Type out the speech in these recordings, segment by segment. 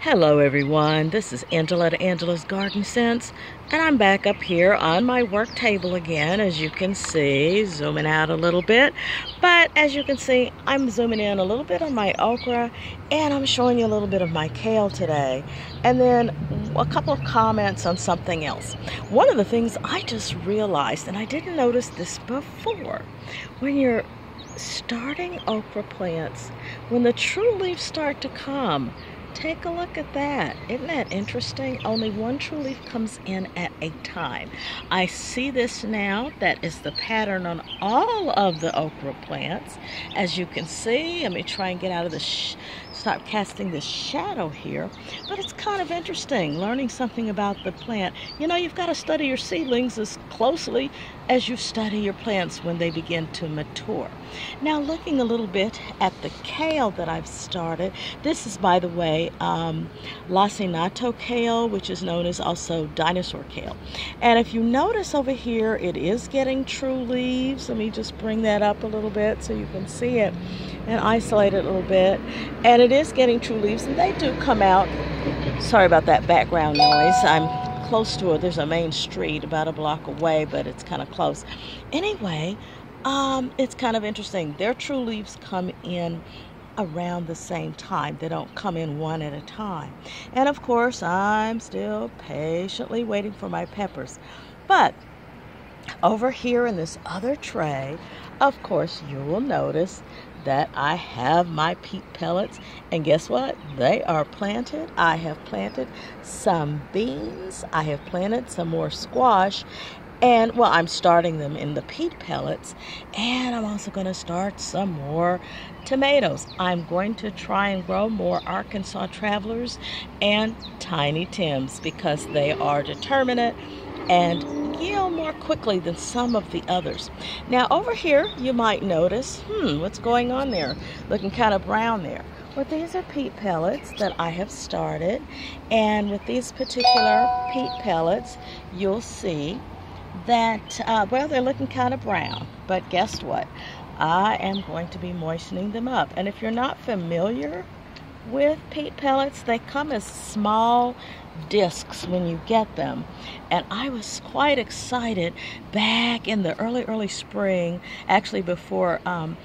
Hello everyone, this is Angela at Angela's Garden Sense, and I'm back up here on my work table again, as you can see, zooming out a little bit. But as you can see, I'm zooming in a little bit on my okra, and I'm showing you a little bit of my kale today, and then a couple of comments on something else. One of the things I just realized, and I didn't notice this before, when you're starting okra plants, when the true leaves start to come, take a look at that. Isn't that interesting? Only one true leaf comes in at a time. I see this now. That is the pattern on all of the okra plants. As you can see, let me try and get out of the stop casting this shadow here. But it's kind of interesting learning something about the plant. You know, you've got to study your seedlings as closely as you study your plants when they begin to mature. Now, looking a little bit at the kale that I've started, this is, by the way, lacinato kale, which is known as also dinosaur kale. And if you notice over here, it is getting true leaves. Let me just bring that up a little bit so you can see it and isolate it a little bit. And it is getting true leaves, and they do come out. Sorry about that background noise. I'm close to it. There's a main street about a block away, but it's kind of close. Anyway, it's kind of interesting. Their true leaves come in around the same time. They don't come in one at a time. And of course, I'm still patiently waiting for my peppers. But over here in this other tray, of course, you will notice that I have my peat pellets, and guess what? They are planted. I have planted some beans. I have planted some more squash, and well, I'm starting them in the peat pellets, and I'm also going to start some more tomatoes. I'm going to try and grow more Arkansas Travelers and Tiny Tims because they are determinate and yield more quickly than some of the others. Now over here you might notice, what's going on there? Looking kind of brown there. Well, these are peat pellets that I have started, and with these particular peat pellets you'll see that, well, they're looking kind of brown, but guess what? I am going to be moistening them up. And if you're not familiar with peat pellets, they come as small discs when you get them, and I was quite excited back in the early spring, actually before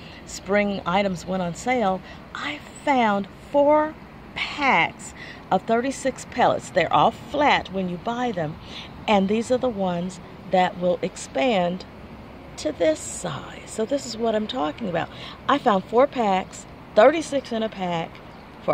spring items went on sale. I found 4 packs of 36 pellets. They're all flat when you buy them, and these are the ones that will expand to this size. So this is what I'm talking about. I found 4 packs, 36 in a pack, for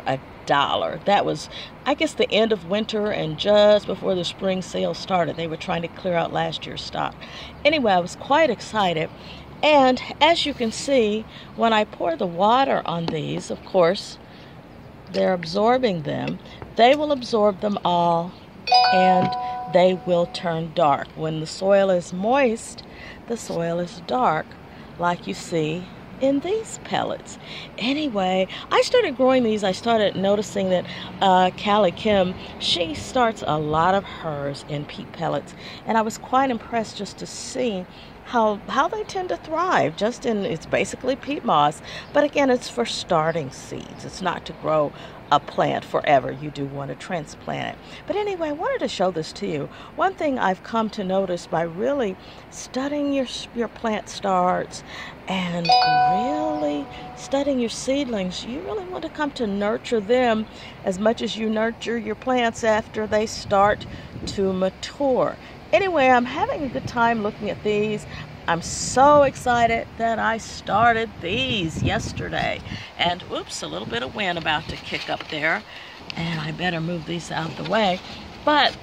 $1. That was, I guess, the end of winter and just before the spring sale started. They were trying to clear out last year's stock. Anyway, I was quite excited. And as you can see, when I pour the water on these, of course, they're absorbing them. They will absorb them all, and they will turn dark. When the soil is moist, the soil is dark, like you see in these pellets. Anyway, I started growing these. I started noticing that Callie Kim, she starts a lot of hers in peat pellets, and I was quite impressed just to see how they tend to thrive just in, it's basically peat moss, but again, it's for starting seeds. It's not to grow a plant forever. You do want to transplant it. But anyway, I wanted to show this to you. One thing I've come to notice by really studying your plant starts and really studying your seedlings, you really want to come to nurture them as much as you nurture your plants after they start to mature. Anyway, I'm having a good time looking at these. I'm so excited that I started these yesterday. And whoops, a little bit of wind about to kick up there, and I better move these out the way. But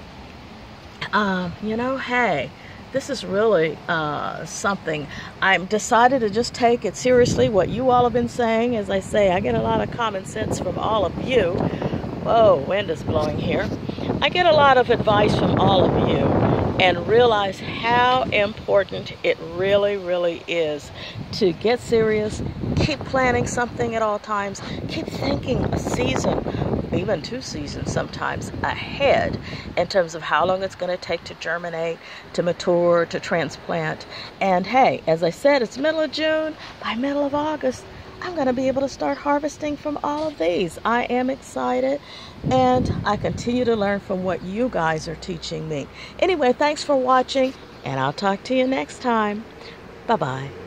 you know, hey, this is really something. I've decided to just take it seriously, what you all have been saying. As I say, I get a lot of common sense from all of you. Whoa, wind is blowing here. I get a lot of advice from all of you, and realize how important it really is to get serious, keep planning something at all times, keep thinking a season, even 2 seasons sometimes, ahead in terms of how long it's going to take to germinate, to mature, to transplant. And hey, as I said, it's middle of June. By middle of August, I'm going to be able to start harvesting from all of these. I am excited, and I continue to learn from what you guys are teaching me. Anyway, thanks for watching, and I'll talk to you next time. Bye-bye.